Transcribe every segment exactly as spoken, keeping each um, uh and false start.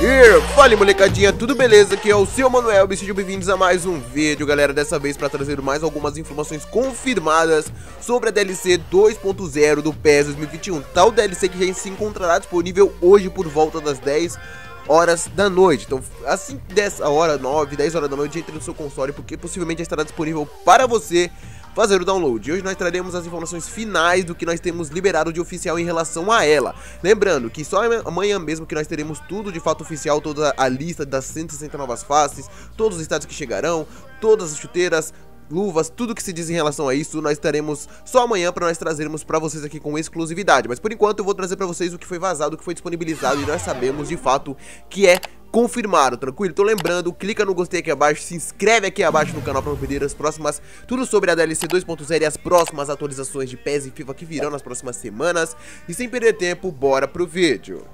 E fala molecadinha, tudo beleza? Aqui é o seu Manuel e sejam bem-vindos a mais um vídeo, galera. Dessa vez para trazer mais algumas informações confirmadas sobre a D L C dois ponto zero do P E S dois mil e vinte e um. Tal D L C que já se encontrará disponível hoje por volta das dez horas da noite. Então assim dessa hora, nove, dez horas da noite, entre no seu console, porque possivelmente já estará disponível para você fazer o download. Hoje nós traremos as informações finais do que nós temos liberado de oficial em relação a ela. Lembrando que só amanhã mesmo que nós teremos tudo de fato oficial, toda a lista das cento e sessenta novas faces, todos os estados que chegarão, todas as chuteiras, luvas, tudo que se diz em relação a isso, nós teremos só amanhã para nós trazermos para vocês aqui com exclusividade. Mas por enquanto eu vou trazer para vocês o que foi vazado, o que foi disponibilizado e nós sabemos de fato que é confirmado, tranquilo? Então lembrando, clica no gostei aqui abaixo, se inscreve aqui abaixo no canal para não perder as próximas, tudo sobre a D L C dois ponto zero e as próximas atualizações de P E S e FIFA que virão nas próximas semanas. E sem perder tempo, bora pro vídeo.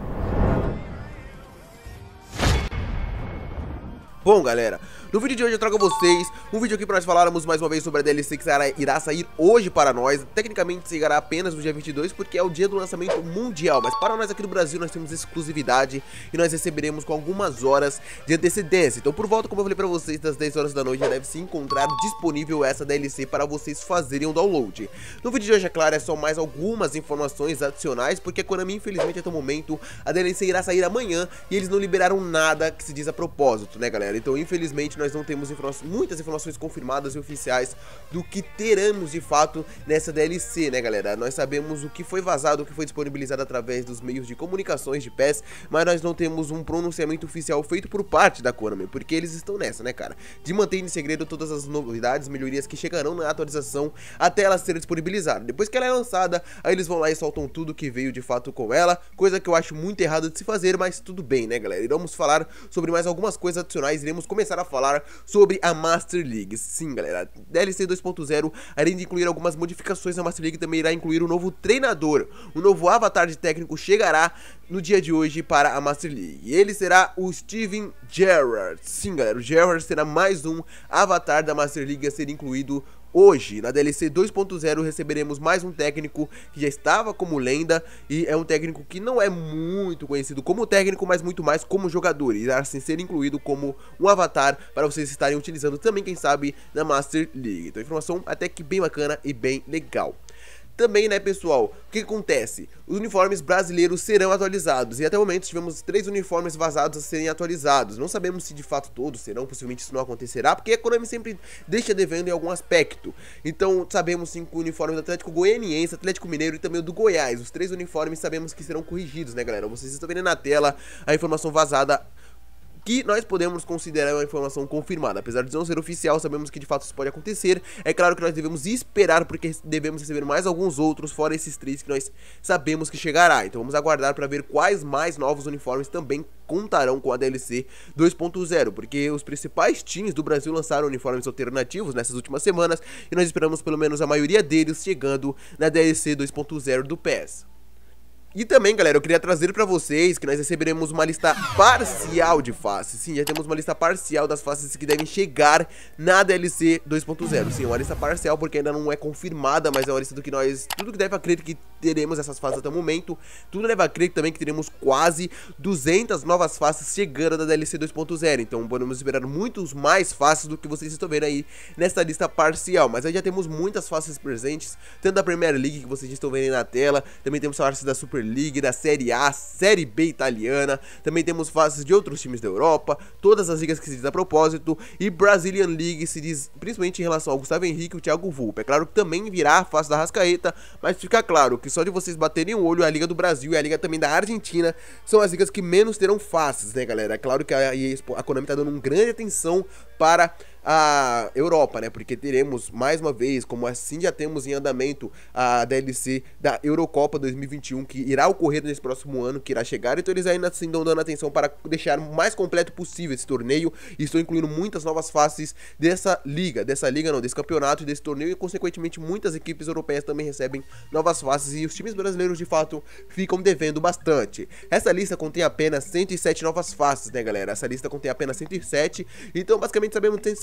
Bom, galera, no vídeo de hoje eu trago a vocês um vídeo aqui para nós falarmos mais uma vez sobre a D L C que irá sair hoje para nós. Tecnicamente chegará apenas no dia vinte e dois porque é o dia do lançamento mundial, mas para nós aqui do Brasil nós temos exclusividade e nós receberemos com algumas horas de antecedência. Então por volta, como eu falei para vocês, das dez horas da noite já deve se encontrar disponível essa D L C para vocês fazerem o download. No vídeo de hoje, é claro, é só mais algumas informações adicionais, porque a Konami infelizmente até o momento a D L C irá sair amanhã e eles não liberaram nada que se diz a propósito, né, galera? Então infelizmente nós não temos informações, muitas informações confirmadas e oficiais do que teremos de fato nessa D L C, né, galera? Nós sabemos o que foi vazado, o que foi disponibilizado através dos meios de comunicações de P E S, mas nós não temos um pronunciamento oficial feito por parte da Konami, porque eles estão nessa, né, cara, de manter em segredo todas as novidades, melhorias que chegarão na atualização até ela ser disponibilizada. Depois que ela é lançada, aí eles vão lá e soltam tudo que veio de fato com ela, coisa que eu acho muito errado de se fazer, mas tudo bem, né, galera? Iremos falar sobre mais algumas coisas adicionais, iremos começar a falar sobre a Master League. Sim, galera, D L C dois ponto zero, além de incluir algumas modificações, a Master League também irá incluir um novo treinador. Um novo avatar de técnico chegará no dia de hoje para a Master League. E ele será o Steven Gerrard. Sim, galera, o Gerrard será mais um avatar da Master League a ser incluído hoje. Na D L C dois ponto zero receberemos mais um técnico que já estava como lenda e é um técnico que não é muito conhecido como técnico, mas muito mais como jogador. Irá assim ser incluído como um avatar para vocês estarem utilizando também, quem sabe, na Master League. Então informação até que bem bacana e bem legal. Também, né, pessoal, o que acontece? Os uniformes brasileiros serão atualizados e até o momento tivemos três uniformes vazados a serem atualizados. Não sabemos se de fato todos serão, possivelmente isso não acontecerá, porque a Konami sempre deixa devendo em algum aspecto. Então sabemos sim que o uniforme do Atlético Goianiense, Atlético Mineiro e também o do Goiás, os três uniformes sabemos que serão corrigidos, né, galera? Vocês estão vendo na tela a informação vazada, que nós podemos considerar uma informação confirmada. Apesar de não ser oficial, sabemos que de fato isso pode acontecer. É claro que nós devemos esperar, porque devemos receber mais alguns outros, fora esses três que nós sabemos que chegará. Então vamos aguardar para ver quais mais novos uniformes também contarão com a D L C dois ponto zero, porque os principais times do Brasil lançaram uniformes alternativos nessas últimas semanas e nós esperamos pelo menos a maioria deles chegando na D L C dois ponto zero do P E S. E também, galera, eu queria trazer pra vocês que nós receberemos uma lista parcial de faces. Sim, já temos uma lista parcial das faces que devem chegar na D L C dois ponto zero. Sim, uma lista parcial porque ainda não é confirmada, mas é uma lista do que nós... Tudo que deve a crer que teremos essas faces até o momento. Tudo leva a crer também que teremos quase duzentas novas faces chegando da D L C dois ponto zero. Então podemos esperar muitos mais faces do que vocês estão vendo aí nessa lista parcial. Mas aí já temos muitas faces presentes, tanto da Premier League que vocês estão vendo aí na tela. Também temos faces da Super League, da Série A, Série B italiana, também temos faces de outros times da Europa, todas as ligas que se diz a propósito, e Brazilian League se diz principalmente em relação ao Gustavo Henrique e o Thiago Volpe. É claro que também virá a face da Arrascaeta, mas fica claro que só de vocês baterem o olho, a Liga do Brasil e a Liga também da Argentina são as ligas que menos terão faces, né, galera? É claro que a, a Konami tá dando uma grande atenção para a Europa, né, porque teremos mais uma vez, como assim já temos em andamento, a D L C da Eurocopa dois mil e vinte e um, que irá ocorrer nesse próximo ano, que irá chegar. Então eles ainda assim estão dando atenção para deixar o mais completo possível esse torneio, e estão incluindo muitas novas faces dessa liga, dessa liga não, desse campeonato e desse torneio, e consequentemente muitas equipes europeias também recebem novas faces, e os times brasileiros de fato ficam devendo bastante. Essa lista contém apenas cento e sete novas faces, né, galera? Essa lista contém apenas cento e sete, então basicamente sabemos que cento e sete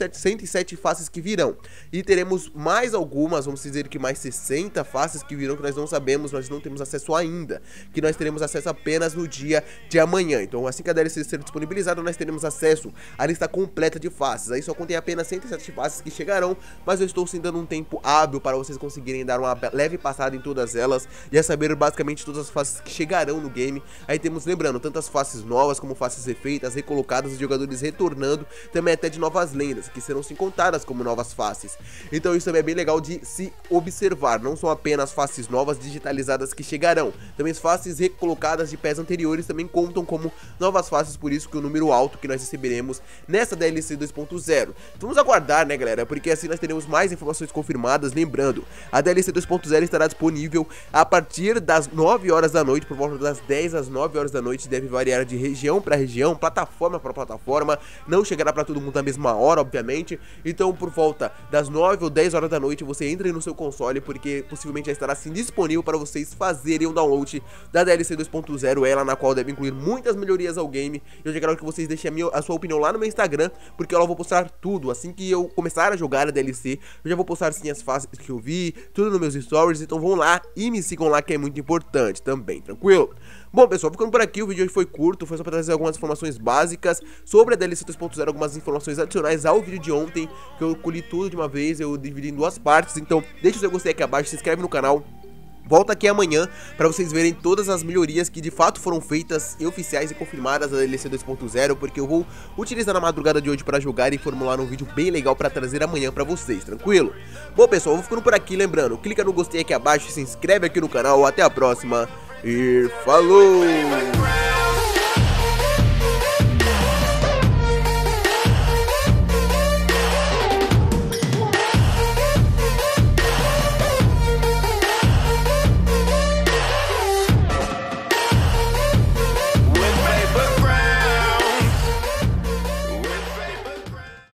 cento e sete faces que virão. E teremos mais algumas, vamos dizer que mais sessenta faces que virão, que nós não sabemos, nós não temos acesso ainda, que nós teremos acesso apenas no dia de amanhã. Então assim que a D L C ser disponibilizada, nós teremos acesso à lista completa de faces. Aí só contém apenas cento e sete faces que chegarão, mas eu estou sim dando um tempo hábil para vocês conseguirem dar uma leve passada em todas elas e a saber basicamente todas as faces que chegarão no game. Aí temos, lembrando, tantas faces novas como faces refeitas, recolocadas, de jogadores retornando, também até de novas lendas, que serão sim contadas como novas faces. Então isso também é bem legal de se observar, não são apenas faces novas digitalizadas que chegarão, também as faces recolocadas de pés anteriores também contam como novas faces, por isso que o número alto que nós receberemos nessa D L C dois ponto zero. Vamos aguardar, né, galera, porque assim nós teremos mais informações confirmadas. Lembrando, a D L C dois ponto zero estará disponível a partir das nove horas da noite, por volta das dez às nove horas da noite, deve variar de região para região, plataforma para plataforma, não chegará para todo mundo na mesma hora, obviamente. Então por volta das nove ou dez horas da noite você entra no seu console, porque possivelmente já estará assim disponível para vocês fazerem o download da D L C dois ponto zero, ela na qual deve incluir muitas melhorias ao game. Eu já quero que vocês deixem a, minha, a sua opinião lá no meu Instagram, porque eu lá vou postar tudo, assim que eu começar a jogar a D L C, eu já vou postar sim as fases que eu vi, tudo nos meus stories, então vão lá e me sigam lá, que é muito importante também, tranquilo? Bom, pessoal, ficando por aqui, o vídeo hoje foi curto, foi só para trazer algumas informações básicas sobre a D L C dois ponto zero, algumas informações adicionais ao vídeo de ontem, que eu colhi tudo de uma vez, eu dividi em duas partes. Então deixa o seu gostei aqui abaixo, se inscreve no canal. Volta aqui amanhã para vocês verem todas as melhorias que de fato foram feitas e oficiais e confirmadas da D L C dois ponto zero, porque eu vou utilizar na madrugada de hoje para jogar e formular um vídeo bem legal para trazer amanhã para vocês, tranquilo? Bom, pessoal, eu vou ficando por aqui, lembrando, clica no gostei aqui abaixo, se inscreve aqui no canal, até a próxima e falou!